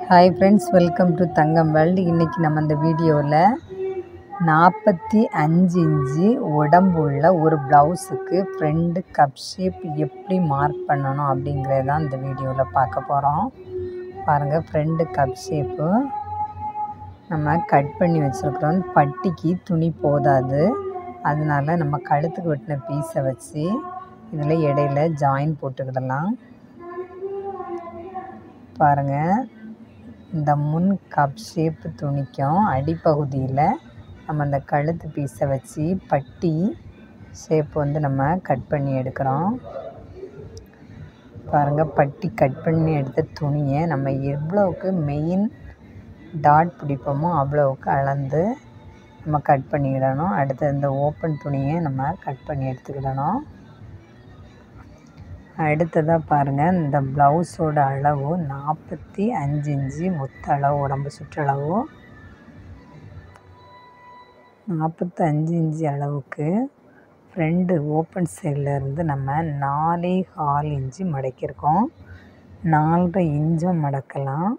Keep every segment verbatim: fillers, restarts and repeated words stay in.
Hi friends, welcome to Thangam world. இன்றைக்கி நம்ம இந்த வீடியோவில் நாற்பத்தி அஞ்சு இன்ச்சு உடம்பு உள்ள ஒரு ப்ளவுஸுக்கு ஃப்ரெண்டு கப் ஷேப் எப்படி மார்க் பண்ணணும் அப்படிங்கிறது தான் இந்த வீடியோவில் பார்க்க போகிறோம். பாருங்கள், ஃப்ரெண்டு கப் ஷேப்பு நம்ம கட் பண்ணி வச்சுருக்குறோம். பட்டிக்கு துணி போதாது, அதனால் நம்ம கழுத்துக்கு வெட்டின பீஸை வச்சு இதில் இடையில ஜாயின் போட்டுக்கிடலாம். பாருங்கள், இந்த முன் கப் ஷேப் துணிக்கும் அடிப்பகுதியில் நம்ம அந்த கழுத்து பீஸை வச்சு பட்டி ஷேப் வந்து நம்ம கட் பண்ணி எடுக்கிறோம். பாருங்கள், பட்டி கட் பண்ணி எடுத்த துணியை நம்ம எவ்வளோவுக்கு மெயின் டாட் பிடிப்போமோ அவ்வளோவுக்கு அளந்து நம்ம கட் பண்ணிக்கிடணும். அடுத்து இந்த ஓப்பன் துணியை நம்ம கட் பண்ணி எடுத்துக்கிடணும். அடுத்ததாக பாருங்கள், இந்த ப்ளவுஸோட அளவு நாற்பத்தி அஞ்சு இன்ச்சு மொத்த அளவு, உடம்பு சுற்றளவு நாற்பத்தி அஞ்சு இன்ச்சு அளவுக்கு ஃப்ரெண்டு ஓப்பன் சைட்லேருந்து நம்ம நாலே கால் இன்ச்சு மடக்கியிருக்கோம். நாலரை இன்ச்சும் மடக்கலாம்.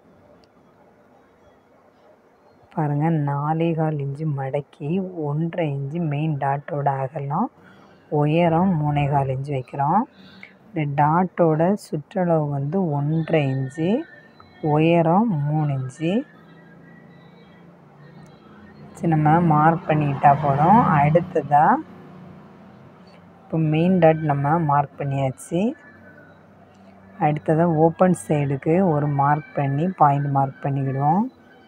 பாருங்கள், நாலே கால் இன்ச்சு மடக்கி ஒன்றரை இன்ச்சு மெயின் டாட்டோட அகலம், உயரம் மூணே கால் இன்ச்சு வைக்கிறோம். இந்த டாட்டோட சுற்றளவு வந்து ஒன்றரை இன்ச்சு, உயரம் மூணு இன்ச்சு நம்ம மார்க் பண்ணிக்கிட்டா போதும். அடுத்ததாக இப்போ மெயின் டாட் நம்ம மார்க் பண்ணியாச்சு. அடுத்ததாக ஓப்பன் சைடுக்கு ஒரு மார்க் பண்ணி பாயிண்ட் மார்க் பண்ணிக்கிடுவோம்.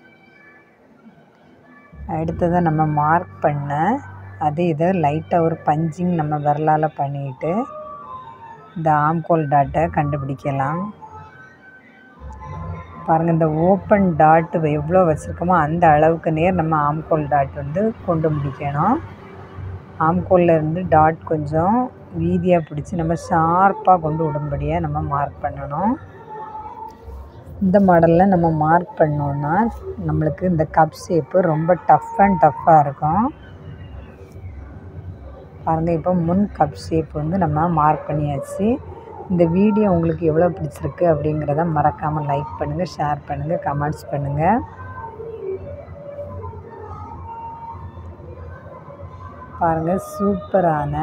அடுத்ததாக நம்ம மார்க் பண்ண அதே இதை லைட்டாக ஒரு பஞ்சிங் நம்ம விரலால் பண்ணிக்கிட்டு இந்த ஆம்கோல் டாட்டை கண்டுபிடிக்கலாம். பாருங்கள், இந்த ஓப்பன் டாட் எவ்வளோ வச்சுருக்கோமோ அந்த அளவுக்கு நேர் நம்ம ஆம்கோல் டாட் வந்து கொண்டு முடிக்கணும். ஆம்கோலில் இருந்து டாட் கொஞ்சம் வீதியாக பிடிச்சி நம்ம ஷார்ப்பாக கொண்டு விடும்படியாக நம்ம மார்க் பண்ணணும். இந்த மாடலில் நம்ம மார்க் பண்ணோன்னா நம்மளுக்கு இந்த கப் ஷேப்பு ரொம்ப டஃப் அண்ட் டஃப்பாக இருக்கும். பாருங்கள், இப்போ முன் கப் ஷேப் வந்து நம்ம மார்க் பண்ணியாச்சு. இந்த வீடியோ உங்களுக்கு எவ்வளோ பிடிச்சிருக்கு அப்படிங்கிறத மறக்காமல் லைக் பண்ணுங்கள், ஷேர் பண்ணுங்கள், கமெண்ட்ஸ் பண்ணுங்கள். பாருங்கள், சூப்பரான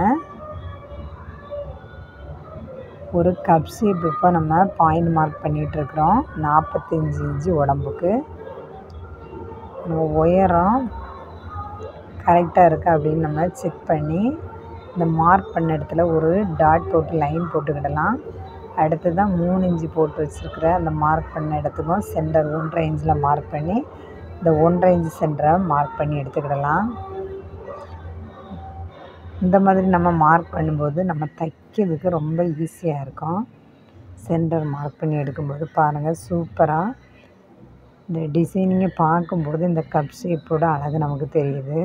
ஒரு கப் ஷேப் இப்போ நம்ம பாயிண்ட் மார்க் பண்ணிகிட்ருக்குறோம். நாற்பத்தஞ்சு இன்ச்சு உடம்புக்கு நம்ம உயரம் கரெக்டாக இருக்கா அப்படின்னு நம்ம செக் பண்ணி இந்த மார்க் பண்ண இடத்துல ஒரு டாட் போட்டு லைன் போட்டுக்கிடலாம். அடுத்து தான் மூணு இன்ச்சு போட்டு வச்சுருக்கிற அந்த மார்க் பண்ண இடத்துக்கும் சென்டர் ஒன்றரை இன்ச்சில் மார்க் பண்ணி இந்த ஒன்றரை இன்ச்சு சென்டரை மார்க் பண்ணி எடுத்துக்கிடலாம். இந்த மாதிரி நம்ம மார்க் பண்ணும்போது நம்ம தைக்கிறதுக்கு ரொம்ப ஈஸியாக இருக்கும். சென்டர் மார்க் பண்ணி எடுக்கும்போது பாருங்கள், சூப்பராக இந்த டிசைனிங்கை பார்க்கும்போது இந்த கப் ஷேப்போட அழகு நமக்கு தெரியுது.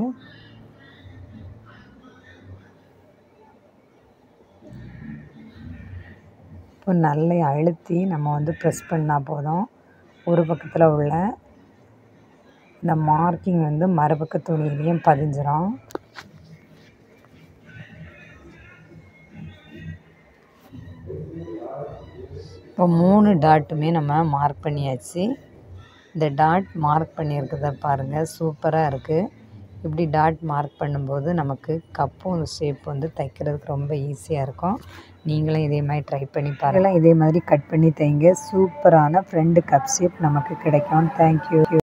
இப்போ நல்லா அழுத்தி நம்ம வந்து ப்ரெஸ் பண்ணால் போதும். ஒரு பக்கத்தில் உள்ள இந்த மார்க்கிங் வந்து மறுபக்க துணியிலையும் பதிஞ்சிரும். இப்போ மூணு டாட்டுமே நம்ம மார்க் பண்ணியாச்சு. இந்த டாட் மார்க் பண்ணியிருக்கிறத பாருங்கள், சூப்பராக இருக்குது. இப்படி டாட் மார்க் பண்ணும்போது நமக்கு கப்பும் ஷேப் வந்து தைக்கிறதுக்கு ரொம்ப ஈஸியாக இருக்கும். நீங்களும் இதே மாதிரி ட்ரை பண்ணி பாருங்கள். இதே மாதிரி கட் பண்ணி தைங்க. சூப்பரான ஃப்ரெண்டு கப் ஷேப் நமக்கு கிடைக்கும். தேங்க்யூ.